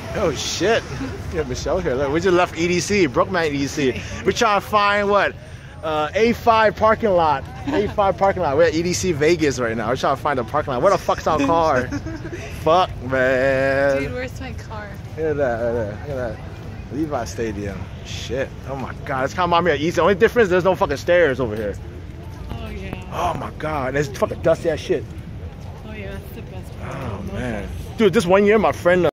Oh shit. Yeah, Michelle here. Look, we just left EDC, Brookman EDC. We're trying to find what? A5 parking lot. A5 parking lot. We're at EDC Vegas right now. We're trying to find a parking lot. Where the fuck's our car? Fuck, man. Dude, where's my car? Look at that, look at that. Levi Stadium. Shit. Oh my god. It's kind of remind me of East. The only difference, there's no fucking stairs over here. Oh yeah. Oh my god. There's fucking dusty ass shit. Oh yeah, that's the best part. Oh man. Dude, this one year my friend